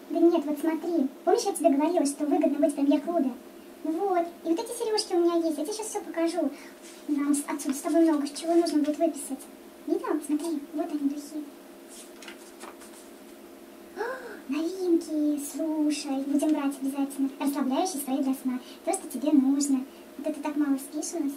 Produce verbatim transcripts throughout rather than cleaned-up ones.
Да нет, вот смотри. Помнишь, я тебе говорила, что выгодно быть в премьер-клубе? Ну вот. И вот эти сережки у меня есть. Я тебе сейчас все покажу. Нам отсюда с тобой много чего нужно будет выписать. Видел? Смотри, вот они, духи. О, новинки, слушай. Будем брать обязательно. Расслабляющие спрей для сна. То, что тебе нужно. Вот это так мало спишь у нас.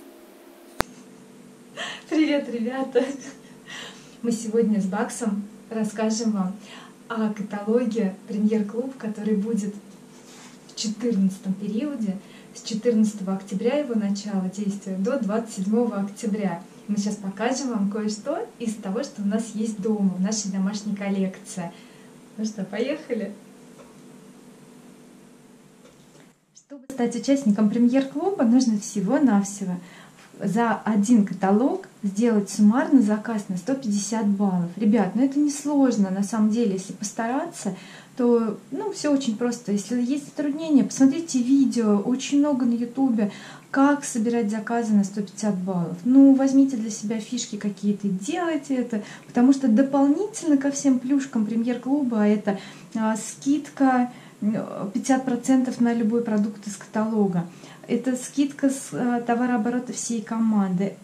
Привет, ребята! Мы сегодня с Баксом расскажем вам о каталоге премьер-клуб, который будет в четырнадцатом периоде, с четырнадцатого октября его начало действия до двадцать седьмого октября. Мы сейчас покажем вам кое-что из того, что у нас есть дома, в нашей домашней коллекции. Ну что, поехали! Чтобы стать участником премьер-клуба, нужно всего-навсего за один каталог сделать суммарно заказ на сто пятьдесят баллов. Ребят, ну это не сложно на самом деле, если постараться, то ну, все очень просто. Если есть затруднения, посмотрите видео, очень много на ютубе, как собирать заказы на сто пятьдесят баллов. Ну, возьмите для себя фишки какие-то, делайте это, потому что дополнительно ко всем плюшкам премьер-клуба это а, скидка пятьдесят процентов на любой продукт из каталога. Это скидка с товарооборота всей команды,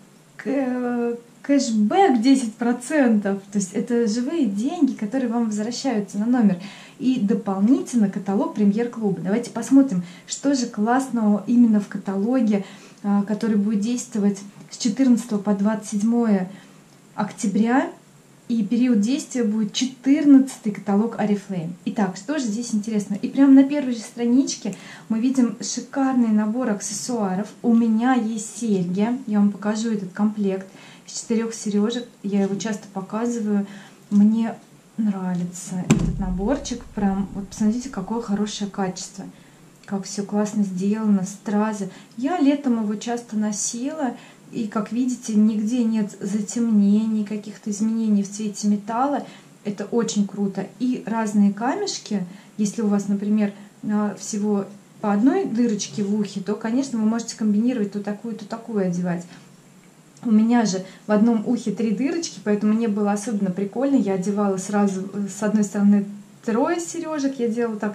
кэшбэк десять процентов, то есть это живые деньги, которые вам возвращаются на номер. И дополнительно каталог премьер-клуба. Давайте посмотрим, что же классного именно в каталоге, который будет действовать с четырнадцатого по двадцать седьмое октября. И период действия будет четырнадцатый каталог Oriflame. Итак, что же здесь интересно? И прямо на первой же страничке мы видим шикарный набор аксессуаров. У меня есть серьги. Я вам покажу этот комплект из четырех сережек. Я его часто показываю. Мне нравится этот наборчик. Прям, вот посмотрите, какое хорошее качество. Как все классно сделано, стразы. Я летом его часто носила. И, как видите, нигде нет затемнений, каких-то изменений в цвете металла. Это очень круто. И разные камешки, если у вас, например, всего по одной дырочке в ухе, то, конечно, вы можете комбинировать то такую, то такую одевать. У меня же в одном ухе три дырочки, поэтому мне было особенно прикольно. Я одевала сразу с одной стороны трое сережек. Я делала так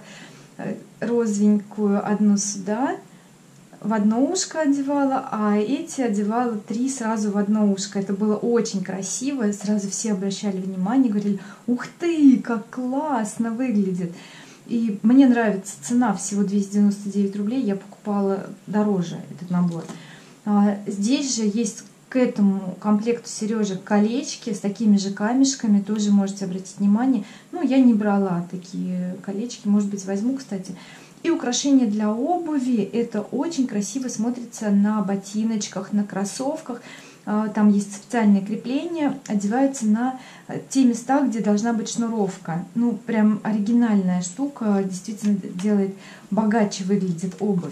розовенькую одну сюда, в одно ушко одевала, а эти одевала три сразу в одно ушко. Это было очень красиво, сразу все обращали внимание, говорили: ух ты, как классно выглядит. И мне нравится цена, всего двести девяносто девять рублей, я покупала дороже этот набор. Здесь же есть к этому комплекту сережек колечки с такими же камешками, тоже можете обратить внимание. Ну, я не брала такие колечки, может быть, возьму, кстати. И украшения для обуви. Это очень красиво смотрится на ботиночках, на кроссовках. Там есть специальные крепления, одеваются на те места, где должна быть шнуровка. Ну, прям оригинальная штука, действительно делает богаче выглядит обувь.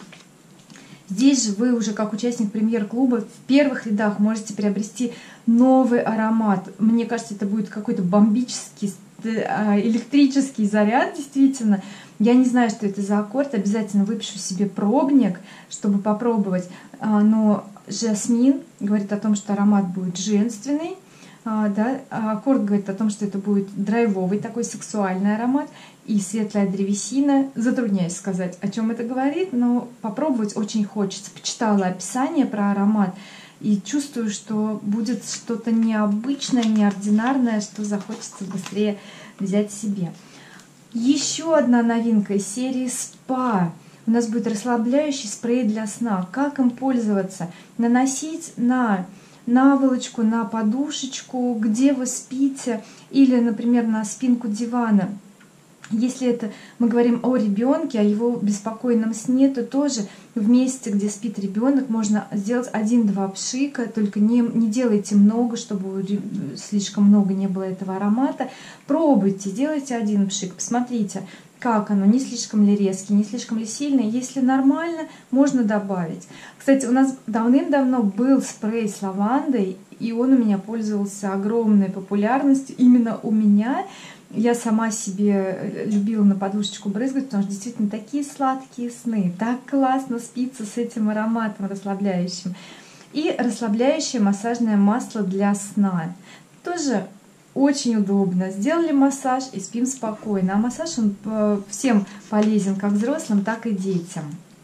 Здесь же вы уже как участник премьер-клуба в первых рядах можете приобрести новый аромат. Мне кажется, это будет какой-то бомбический электрический заряд, действительно. Я не знаю, что это за аккорд, обязательно выпишу себе пробник, чтобы попробовать. Но жасмин говорит о том, что аромат будет женственный. Да? Аккорд говорит о том, что это будет драйвовый, такой сексуальный аромат. И светлая древесина. Затрудняюсь сказать, о чем это говорит, но попробовать очень хочется. Почитала описание про аромат и чувствую, что будет что-то необычное, неординарное, что захочется быстрее взять себе. Еще одна новинка из серии спа. У нас будет расслабляющий спрей для сна. Как им пользоваться? Наносить на наволочку, на подушечку, где вы спите, или, например, на спинку дивана. Если это мы говорим о ребенке, о его беспокойном сне, то тоже в месте, где спит ребенок, можно сделать один-два пшика, только не, не делайте много, чтобы слишком много не было этого аромата. Пробуйте, делайте один пшик, посмотрите, как оно, не слишком ли резкий, не слишком ли сильный. Если нормально, можно добавить. Кстати, у нас давным-давно был спрей с лавандой, и он у меня пользовался огромной популярностью. Именно у меня. Я сама себе любила на подушечку брызгать, потому что действительно такие сладкие сны. Так классно спится с этим ароматом расслабляющим. И расслабляющее массажное масло для сна. Тоже очень удобно. Сделали массаж и спим спокойно. А массаж он всем полезен, как взрослым, так и детям.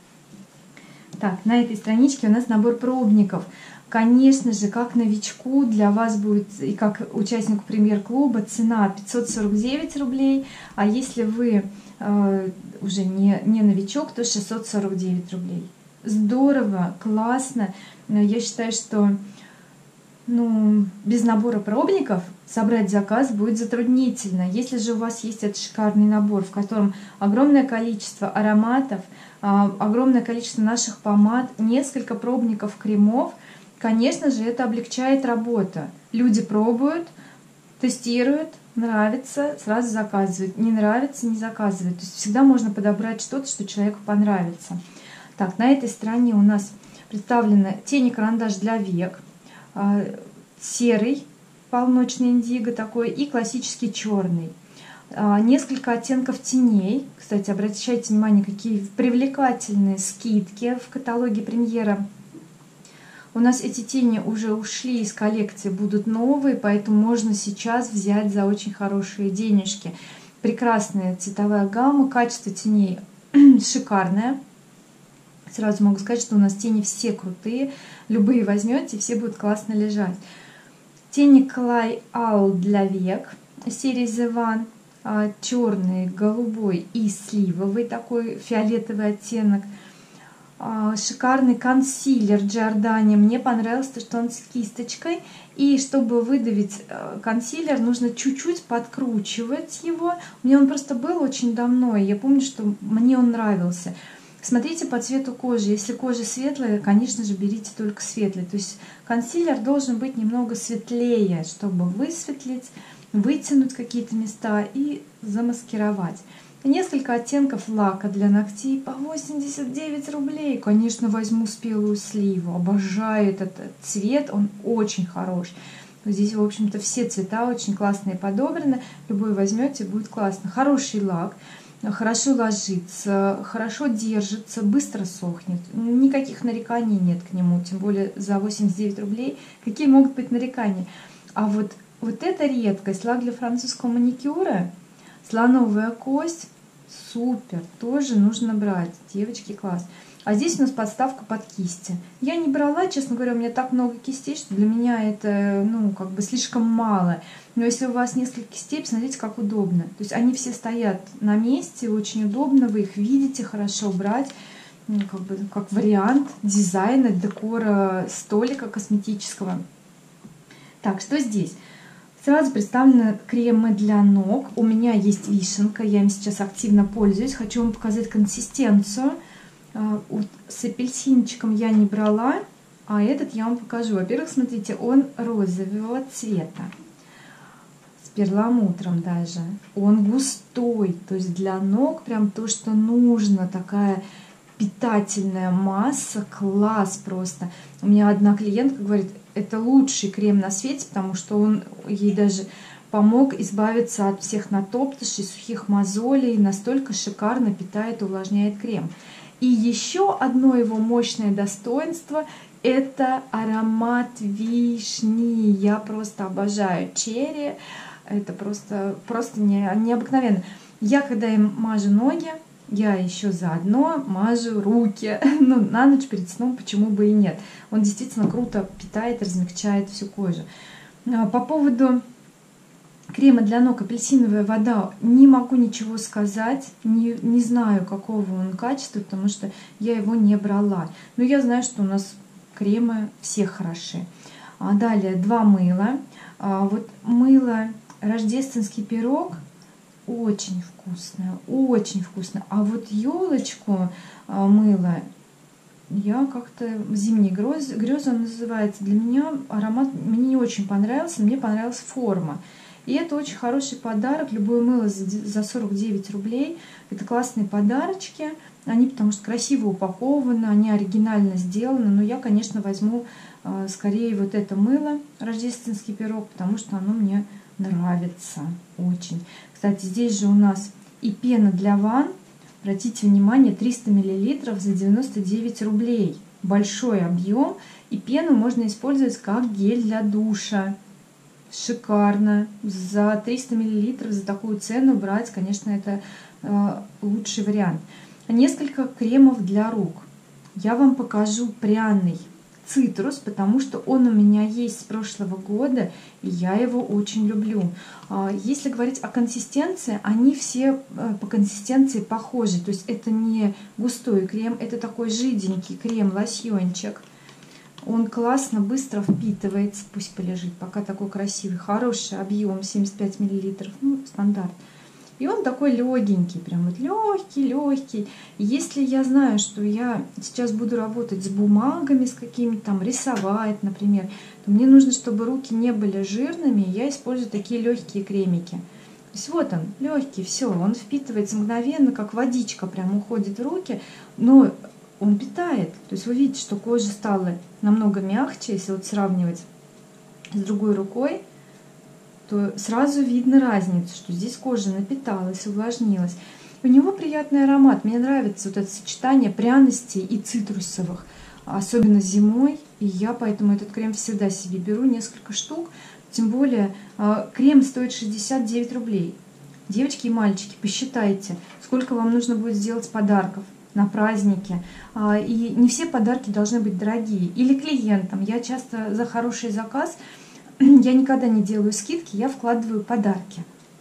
Так, на этой страничке у нас набор пробников. Конечно же, как новичку для вас будет и как участнику премьер-клуба цена пятьсот сорок девять рублей, а если вы э, уже не, не новичок, то шестьсот сорок девять рублей. Здорово, классно. Но я считаю, что ну, без набора пробников собрать заказ будет затруднительно. Если же у вас есть этот шикарный набор, в котором огромное количество ароматов, огромное количество наших помад, несколько пробников кремов, конечно же, это облегчает работу. Люди пробуют, тестируют, нравится, сразу заказывают. Не нравится, не заказывают. То есть всегда можно подобрать что-то, что человеку понравится. Так, на этой стороне у нас представлена тень и карандаш для век, серый, полночный индиго такой и классический черный. Несколько оттенков теней. Кстати, обращайте внимание, какие привлекательные скидки в каталоге премьера. У нас эти тени уже ушли из коллекции, будут новые, поэтому можно сейчас взять за очень хорошие денежки. Прекрасная цветовая гамма, качество теней шикарное. Сразу могу сказать, что у нас тени все крутые, любые возьмете, все будут классно лежать. Тени Clay All для век, серии The One, черный, голубой и сливовый, такой фиолетовый оттенок. Шикарный консилер Giordani, мне понравилось, что он с кисточкой, и чтобы выдавить консилер, нужно чуть-чуть подкручивать его. Мне он просто был очень давно, и я помню, что мне он нравился. Смотрите по цвету кожи. Если кожа светлая, конечно же, берите только светлый. То есть консилер должен быть немного светлее, чтобы высветлить, вытянуть какие-то места и замаскировать. И несколько оттенков лака для ногтей по восемьдесят девять рублей. Конечно, возьму спелую сливу. Обожаю этот цвет, он очень хорош. Здесь, в общем-то, все цвета очень классные подобраны. Любой возьмете, будет классно. Хороший лак. Хорошо ложится, хорошо держится, быстро сохнет. Никаких нареканий нет к нему, тем более за восемьдесят девять рублей. Какие могут быть нарекания? А вот, вот эта редкость, лак для французского маникюра, слоновая кость, супер, тоже нужно брать. Девочки, класс. А здесь у нас подставка под кисти. Я не брала, честно говоря, у меня так много кистей, что для меня это, ну, как бы слишком мало. Но если у вас несколько кистей, посмотрите, как удобно. То есть они все стоят на месте, очень удобно, вы их видите, хорошо брать. Ну, как бы, как вариант дизайна, декора столика косметического. Так, что здесь? Сразу представлены кремы для ног. У меня есть вишенка, я им сейчас активно пользуюсь. Хочу вам показать консистенцию. Вот с апельсинчиком я не брала, а этот я вам покажу. Во-первых, смотрите, он розового цвета, с перламутром даже. Он густой, то есть для ног прям то, что нужно. Такая питательная масса, класс просто. У меня одна клиентка говорит, это лучший крем на свете, потому что он ей даже помог избавиться от всех натоптышей, сухих мозолей, настолько шикарно питает и увлажняет крем. И еще одно его мощное достоинство – это аромат вишни. Я просто обожаю черри. Это просто, просто не, необыкновенно. Я, когда им мажу ноги, я еще заодно мажу руки. Ну, на ночь перед сном почему бы и нет. Он действительно круто питает, размягчает всю кожу. По поводу крема для ног апельсиновая вода, не могу ничего сказать, не, не знаю, какого он качества, потому что я его не брала. Но я знаю, что у нас кремы все хороши. А далее два мыла. А вот мыло рождественский пирог очень вкусное, очень вкусно. А вот елочку а, мыло, я как-то зимние грезы, грезы он называется. Для меня аромат мне не очень понравился, мне понравилась форма. И это очень хороший подарок. Любое мыло за сорок девять рублей. Это классные подарочки. Они потому что красиво упакованы, они оригинально сделаны. Но я, конечно, возьму э, скорее вот это мыло, рождественский пирог, потому что оно мне нравится очень. Кстати, здесь же у нас и пена для ванн. Обратите внимание, триста миллилитров за девяносто девять рублей. Большой объем. И пену можно использовать как гель для душа. шикарно. За триста миллилитров, за такую цену брать, конечно, это э, лучший вариант. Несколько кремов для рук. Я вам покажу пряный цитрус, потому что он у меня есть с прошлого года, и я его очень люблю. Если говорить о консистенции, они все по консистенции похожи. То есть это не густой крем, это такой жиденький крем-лосьончик. Он классно, быстро впитывается. Пусть полежит, пока такой красивый. Хороший объем, семьдесят пять миллилитров, ну, стандарт. И он такой легенький, прям вот легкий, легкий. Если я знаю, что я сейчас буду работать с бумагами, с какими-то там, рисовать, например, то мне нужно, чтобы руки не были жирными, я использую такие легкие кремики. То есть вот он, легкий, все, он впитывается мгновенно, как водичка прям уходит в руки, но он питает. То есть вы видите, что кожа стала намного мягче, если вот сравнивать с другой рукой, то сразу видно разницу, что здесь кожа напиталась, увлажнилась. У него приятный аромат. Мне нравится вот это сочетание пряностей и цитрусовых, особенно зимой. И я поэтому этот крем всегда себе беру, несколько штук. Тем более крем стоит шестьдесят девять рублей. Девочки и мальчики, посчитайте, сколько вам нужно будет сделать подарков на праздники. И не все подарки должны быть дорогие. Или клиентам. Я часто за хороший заказ... Я никогда не делаю скидки, я вкладываю подарки.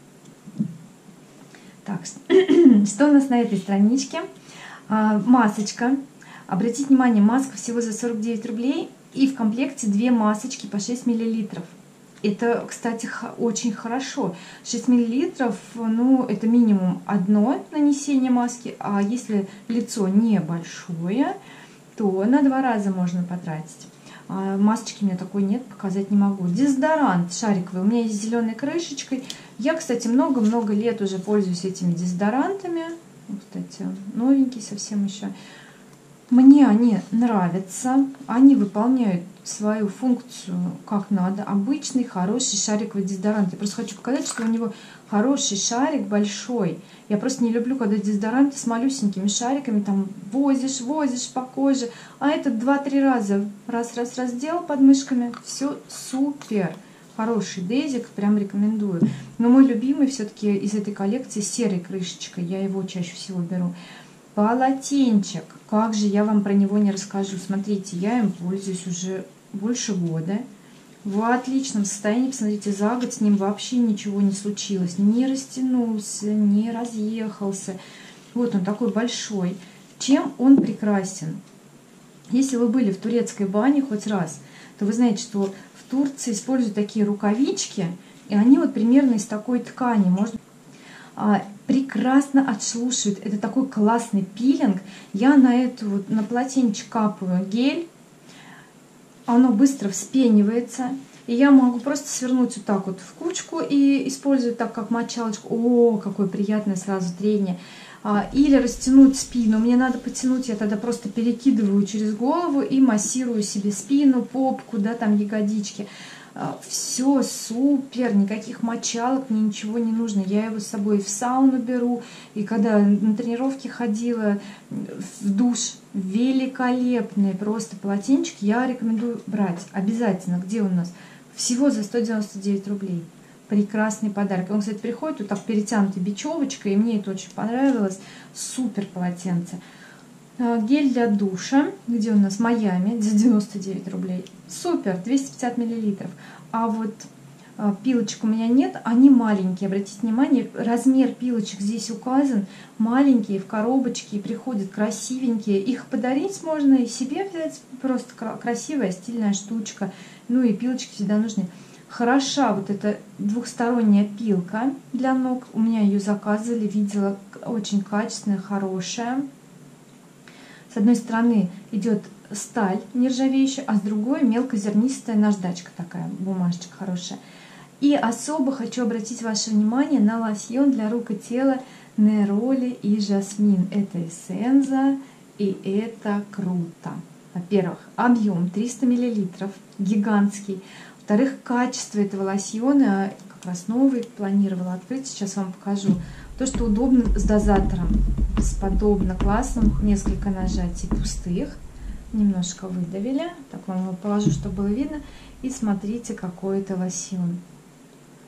Так, что у нас на этой страничке? А, масочка. Обратите внимание, маска всего за сорок девять рублей. И в комплекте две масочки по шесть миллилитров. Это, кстати, очень хорошо. шесть миллилитров, ну, это минимум одно нанесение маски. А если лицо небольшое, то на два раза можно потратить. Масочки у меня такой нет, показать не могу. Дезодорант шариковый, у меня есть с зеленой крышечкой. Я, кстати, много-много лет уже пользуюсь этими дезодорантами. Кстати, новенький совсем еще. Мне они нравятся, они выполняют свою функцию как надо. Обычный, хороший шариковый дезодорант. Я просто хочу показать, что у него хороший шарик, большой. Я просто не люблю, когда дезодоранты с малюсенькими шариками там возишь, возишь по коже. А этот два-три раза раз-раз-раз сделал под мышками. Все супер. Хороший дезик, прям рекомендую. Но мой любимый все-таки из этой коллекции серой крышечкой. Я его чаще всего беру. Полотенчик. Как же я вам про него не расскажу. Смотрите, я им пользуюсь уже больше года. В отличном состоянии. Посмотрите, за год с ним вообще ничего не случилось. Не растянулся, не разъехался. Вот он такой большой. Чем он прекрасен? Если вы были в турецкой бане хоть раз, то вы знаете, что в Турции используют такие рукавички. И они вот примерно из такой ткани. Можно... прекрасно отшелушивает. Это такой классный пилинг. Я на эту вот, на полотенчик капаю гель. Оно быстро вспенивается. И я могу просто свернуть вот так вот в кучку и использовать так, как мочалочку. О, какое приятное сразу трение. Или растянуть спину. Мне надо потянуть, я тогда просто перекидываю через голову и массирую себе спину, попку, да, там ягодички. Все супер, никаких мочалок, мне ничего не нужно. Я его с собой в сауну беру. И когда на тренировки ходила, в душ, великолепные просто полотенчики. Я рекомендую брать обязательно. Где у нас? Всего за сто девяносто девять рублей. Прекрасный подарок. Он, кстати, приходит вот так перетянутый бечевочкой, и мне это очень понравилось. Супер полотенце. Гель для душа, где у нас Майами, за девяносто девять рублей. Супер, двести пятьдесят миллилитров. А вот пилочек у меня нет, они маленькие. Обратите внимание, размер пилочек здесь указан. Маленькие, в коробочке, приходят красивенькие. Их подарить можно и себе взять. Просто красивая, стильная штучка. Ну и пилочки всегда нужны. Хороша вот эта двухсторонняя пилка для ног. У меня ее заказывали, видела, очень качественная, хорошая. С одной стороны идет сталь нержавеющая, а с другой мелкозернистая наждачка такая, бумажечка хорошая. И особо хочу обратить ваше внимание на лосьон для рук и тела Нероли и Жасмин. Это эссенза, и это круто. Во-первых, объем триста миллилитров, гигантский. Во-вторых, качество этого лосьона, как раз новый, планировала открыть, сейчас вам покажу. То, что удобно с дозатором, бесподобно классно, несколько нажатий пустых, немножко выдавили, так вам его положу, чтобы было видно, и смотрите, какой это лосьон.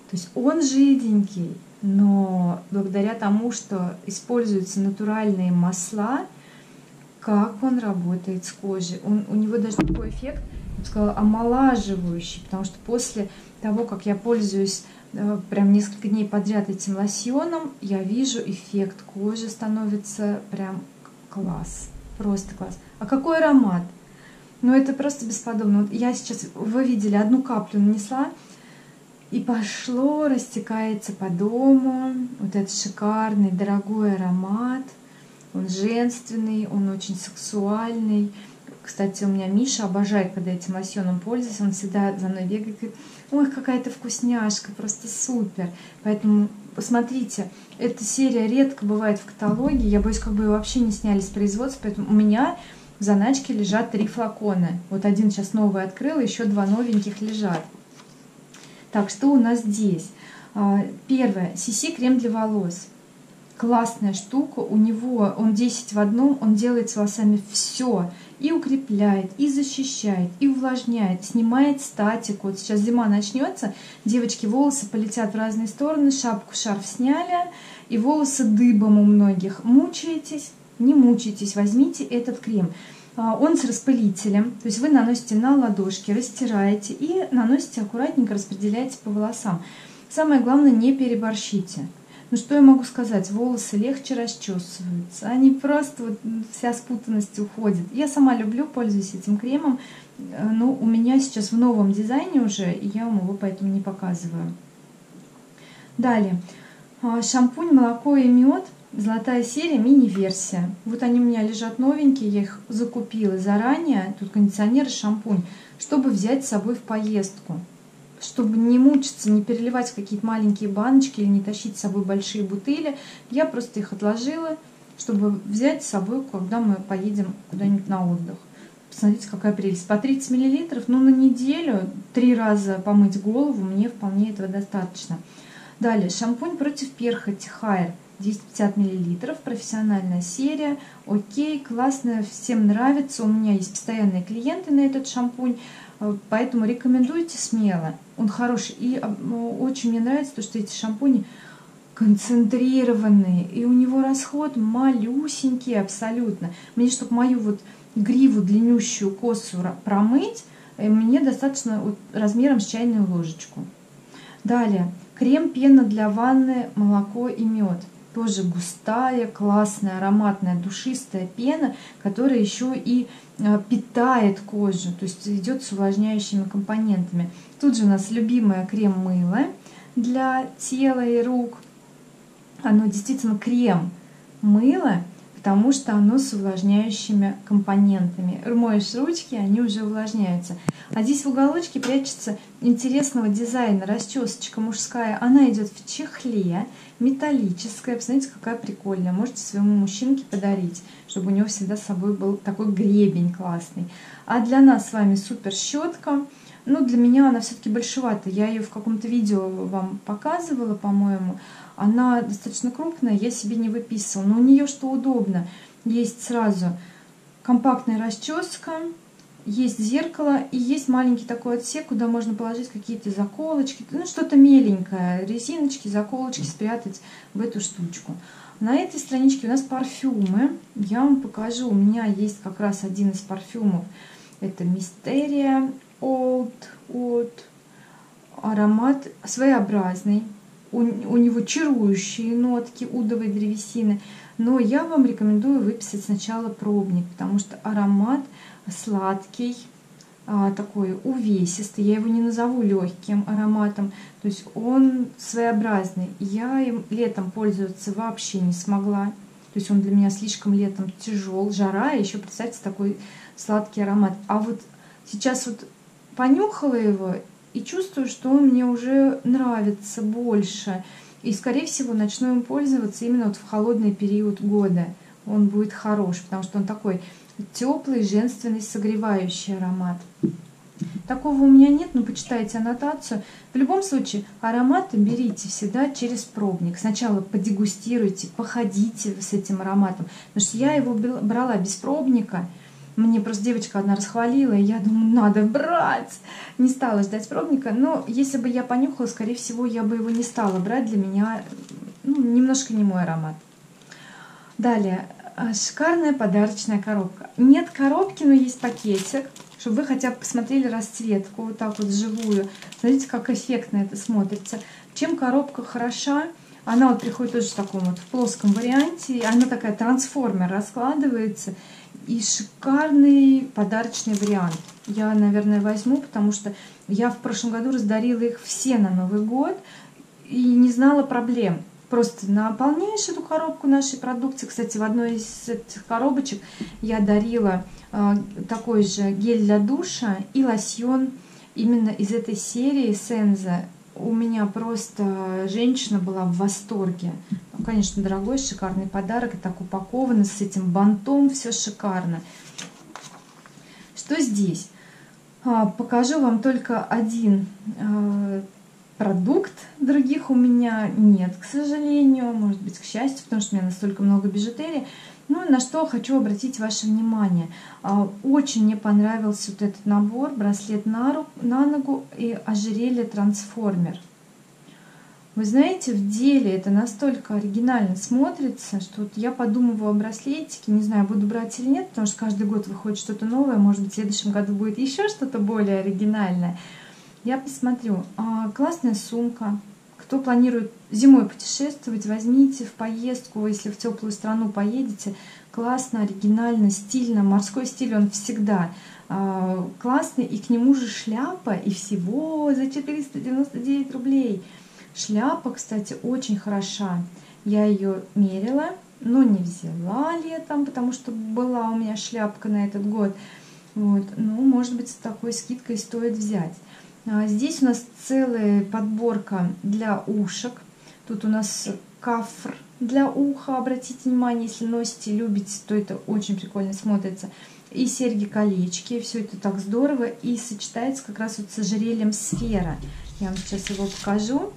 То есть он жиденький, но благодаря тому, что используются натуральные масла, как он работает с кожей. Он, у него даже такой эффект, я бы сказала, омолаживающий, потому что после того, как я пользуюсь э, прям несколько дней подряд этим лосьоном, я вижу эффект, кожи становится прям класс, просто класс. А какой аромат? Ну это просто бесподобно. Вот я сейчас, вы видели, одну каплю нанесла, и пошло, растекается по дому. Вот этот шикарный, дорогой аромат. Он женственный, он очень сексуальный. Кстати, у меня Миша обожает, когда этим лосьоном пользуюсь. Он всегда за мной бегает и говорит: ой, какая-то вкусняшка, просто супер. Поэтому посмотрите, эта серия редко бывает в каталоге. Я боюсь, как бы ее вообще не сняли с производства. Поэтому у меня в заначке лежат три флакона. Вот один сейчас новый открыла, еще два новеньких лежат. Так, что у нас здесь? Первое. си си крем для волос. Классная штука. У него он десять в одном. Он делает с волосами все. И укрепляет, и защищает, и увлажняет, снимает статику. Вот сейчас зима начнется, девочки, волосы полетят в разные стороны, шапку, шарф сняли, и волосы дыбом у многих. Мучаетесь? Не мучайтесь, возьмите этот крем. Он с распылителем, то есть вы наносите на ладошки, растираете и наносите аккуратненько, распределяете по волосам. Самое главное, не переборщите. Ну что я могу сказать, волосы легче расчесываются, они просто, вот, вся спутанность уходит. Я сама люблю, пользуюсь этим кремом, но у меня сейчас в новом дизайне уже, и я вам его поэтому не показываю. Далее, шампунь «Молоко и мед». Золотая серия, мини-версия. Вот они у меня лежат новенькие, я их закупила заранее. Тут кондиционер и шампунь, чтобы взять с собой в поездку. Чтобы не мучиться, не переливать в какие-то маленькие баночки или не тащить с собой большие бутыли. Я просто их отложила, чтобы взять с собой, когда мы поедем куда-нибудь на отдых. Посмотрите, какая прелесть. По тридцать миллилитров, ну на неделю, три раза помыть голову, мне вполне этого достаточно. Далее, шампунь против перхоти Хайр. двести пятьдесят миллилитров, профессиональная серия, окей, классно, всем нравится, у меня есть постоянные клиенты на этот шампунь, поэтому рекомендуйте смело, он хороший, и очень мне нравится то, что эти шампуни концентрированные, и у него расход малюсенький абсолютно. Мне, чтобы мою вот гриву длиннющую косу промыть, мне достаточно вот размером с чайную ложечку. Далее, крем-пена для ванны «Молоко и мед». Тоже густая, классная, ароматная, душистая пена, которая еще и питает кожу, то есть идет с увлажняющими компонентами. Тут же у нас любимое крем-мыло для тела и рук. Оно действительно крем-мыло, потому что оно с увлажняющими компонентами. Моешь ручки, они уже увлажняются. А здесь в уголочке прячется интересного дизайна расчесочка мужская. Она идет в чехле, металлическая. Посмотрите, какая прикольная. Можете своему мужчинке подарить, чтобы у него всегда с собой был такой гребень классный. А для нас с вами супер щетка. Ну, для меня она все-таки большевата. Я ее в каком-то видео вам показывала, по-моему. Она достаточно крупная, я себе не выписывала. Но у нее что удобно. Есть сразу компактная расческа, есть зеркало и есть маленький такой отсек, куда можно положить какие-то заколочки. Ну, что-то меленькое. Резиночки, заколочки спрятать в эту штучку. На этой страничке у нас парфюмы. Я вам покажу. У меня есть как раз один из парфюмов. Это Мистерия Old Oud. Аромат своеобразный. У, у него чарующие нотки удовой древесины. Но я вам рекомендую выписать сначала пробник, потому что аромат сладкий, такой увесистый. Я его не назову легким ароматом. То есть он своеобразный. Я им летом пользоваться вообще не смогла. То есть он для меня слишком летом тяжел, жара, и еще, представьте, такой сладкий аромат. А вот сейчас вот понюхала его и чувствую, что он мне уже нравится больше. И, скорее всего, начну им пользоваться именно вот в холодный период года. Он будет хорош, потому что он такой теплый, женственный, согревающий аромат. Такого у меня нет, но почитайте аннотацию. В любом случае, ароматы берите всегда через пробник. Сначала подегустируйте, походите с этим ароматом. Потому что я его брала без пробника. Мне просто девочка одна расхвалила, и я думаю, надо брать. Не стала ждать пробника, но если бы я понюхала, скорее всего, я бы его не стала брать. Для меня, ну, немножко не мой аромат. Далее, шикарная подарочная коробка. Нет коробки, но есть пакетик, чтобы вы хотя бы посмотрели расцветку вот так вот вживую. Смотрите, как эффектно это смотрится. Чем коробка хороша? Она вот приходит тоже в таком вот в плоском варианте. Она такая трансформер, раскладывается. И шикарный подарочный вариант. Я, наверное, возьму, потому что я в прошлом году раздарила их все на Новый год и не знала проблем. Просто наполняешь эту коробку нашей продукции. Кстати, в одной из этих коробочек я дарила э, такой же гель для душа и лосьон именно из этой серии Сенза. У меня просто женщина была в восторге. Ну, конечно, дорогой, шикарный подарок. И так упаковано с этим бантом. Все шикарно. Что здесь? А, покажу вам только один э, продукт. Других у меня нет, к сожалению. Может быть, к счастью, потому что у меня настолько много бижутерии. Ну, на что хочу обратить ваше внимание. Очень мне понравился вот этот набор, браслет на, руку, на ногу и ожерелье трансформер. Вы знаете, в деле это настолько оригинально смотрится, что вот я подумываю о браслетике, не знаю, буду брать или нет, потому что каждый год выходит что-то новое, может быть, в следующем году будет еще что-то более оригинальное. Я посмотрю. Классная сумка. Кто планирует зимой путешествовать, возьмите в поездку, если в теплую страну поедете. Классно, оригинально, стильно. Морской стиль, он всегда э, классный. И к нему же шляпа, и всего за четыреста девяносто девять рублей. Шляпа, кстати, очень хороша. Я ее мерила, но не взяла летом, потому что была у меня шляпка на этот год. Вот. Ну, может быть, с такой скидкой стоит взять. Здесь у нас целая подборка для ушек. Тут у нас кафр для уха. Обратите внимание, если носите, любите, то это очень прикольно смотрится. И серьги-колечки. Все это так здорово. И сочетается как раз вот с ожерельем сфера. Я вам сейчас его покажу.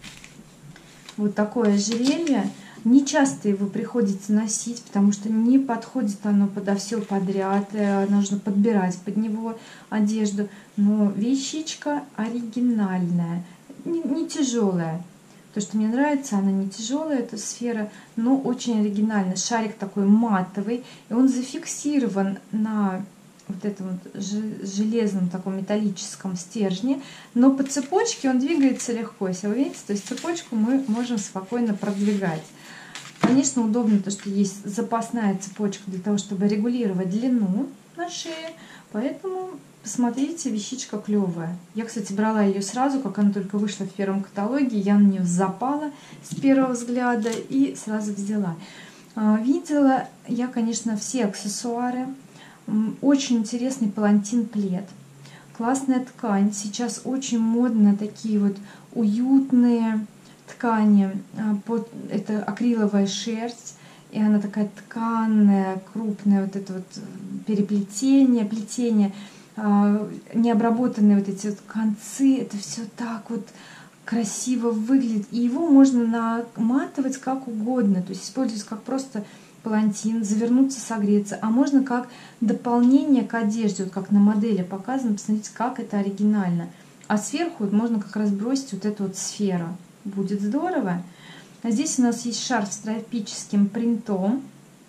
Вот такое ожерелье. Не часто его приходится носить, потому что не подходит оно подо все подряд. Нужно подбирать под него одежду. Но вещичка оригинальная, не, не тяжелая. То, что мне нравится, она не тяжелая, эта сфера, но очень оригинальная. Шарик такой матовый, и он зафиксирован на вот этом вот железном таком металлическом стержне, но по цепочке он двигается легко, если вы видите, то есть цепочку мы можем спокойно продвигать. Конечно, удобно то, что есть запасная цепочка для того, чтобы регулировать длину на шее, поэтому посмотрите, вещичка клевая. Я, кстати, брала ее сразу, как она только вышла в первом каталоге, я на нее запала с первого взгляда и сразу взяла. Видела я, конечно, все аксессуары. Очень интересный палантин-плед. Классная ткань. Сейчас очень модно такие вот уютные ткани. Это акриловая шерсть. И она такая тканная, крупная. Вот это вот переплетение, плетение. Необработанные вот эти вот концы. Это все так вот красиво выглядит. И его можно наматывать как угодно. То есть использовать как просто палантин, завернуться, согреться, а можно как дополнение к одежде, вот как на модели показано, посмотрите, как это оригинально. А сверху вот можно как раз бросить вот эту вот сферу. Будет здорово. А здесь у нас есть шарф с тропическим принтом.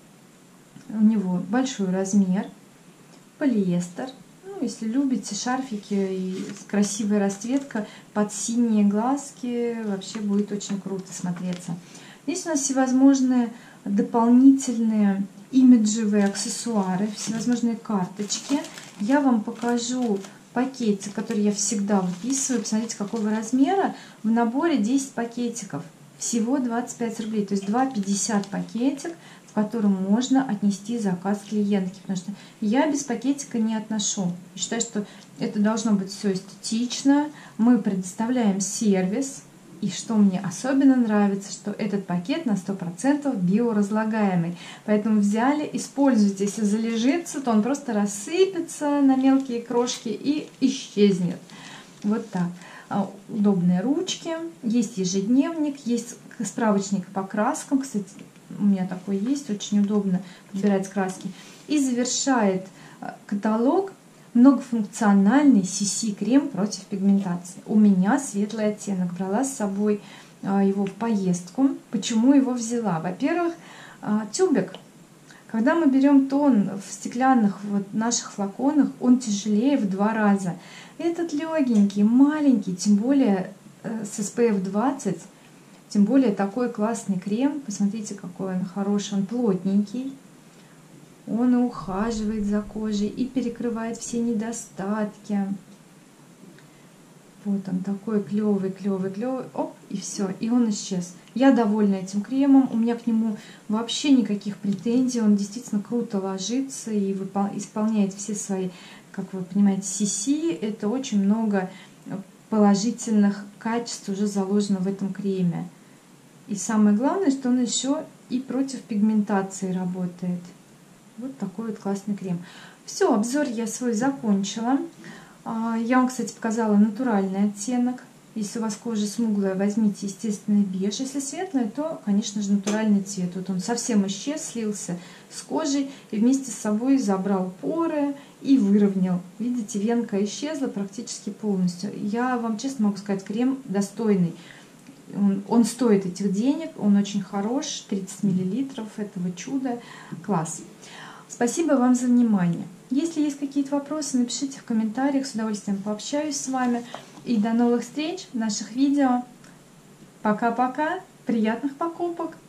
У него большой размер. Полиэстер. Ну, если любите шарфики и красивая расцветка под синие глазки, вообще будет очень круто смотреться. Здесь у нас всевозможные дополнительные имиджевые аксессуары, всевозможные карточки. Я вам покажу пакетик, который я всегда выписываю. Посмотрите, какого размера. В наборе десять пакетиков. Всего двадцать пять рублей. То есть два пятьдесят пакетик, в котором можно отнести заказ клиентке. Потому что я без пакетика не отношу. Я считаю, что это должно быть все эстетично. Мы предоставляем сервис. И что мне особенно нравится, что этот пакет на сто процентов биоразлагаемый. Поэтому взяли, используйте. Если залежится, то он просто рассыпется на мелкие крошки и исчезнет. Вот так. Удобные ручки. Есть ежедневник, есть справочник по краскам. Кстати, у меня такой есть, очень удобно подбирать краски. И завершает каталог многофункциональный си си крем против пигментации. У меня светлый оттенок, брала с собой его в поездку. Почему его взяла? Во-первых, тюбик. Когда мы берем тон в стеклянных вот наших флаконах, он тяжелее в два раза. Этот легенький, маленький, тем более с эс пэ эф двадцать, тем более такой классный крем. Посмотрите, какой он хороший, он плотненький. Он и ухаживает за кожей, и перекрывает все недостатки. Вот он такой клевый, клевый, клевый. Оп, и все, и он исчез. Я довольна этим кремом, у меня к нему вообще никаких претензий. Он действительно круто ложится и исполняет все свои, как вы понимаете, си си. Это очень много положительных качеств уже заложено в этом креме. И самое главное, что он еще и против пигментации работает. Вот такой вот классный крем. Все, обзор я свой закончила. Я вам, кстати, показала натуральный оттенок. Если у вас кожа смуглая, возьмите естественный беж. Если светлая, то, конечно же, натуральный цвет. Вот он совсем исчез, слился с кожей и вместе с собой забрал поры и выровнял. Видите, венка исчезла практически полностью. Я вам честно могу сказать, крем достойный. Он, он стоит этих денег, он очень хорош, тридцать миллилитров этого чуда. Класс. Спасибо вам за внимание. Если есть какие-то вопросы, напишите в комментариях, с удовольствием пообщаюсь с вами. И до новых встреч в наших видео. Пока-пока, приятных покупок!